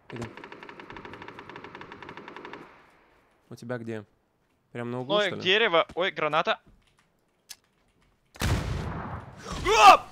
Иду. У тебя где? Прям на углу, Ой, что ли? дерево. Ой, граната. А!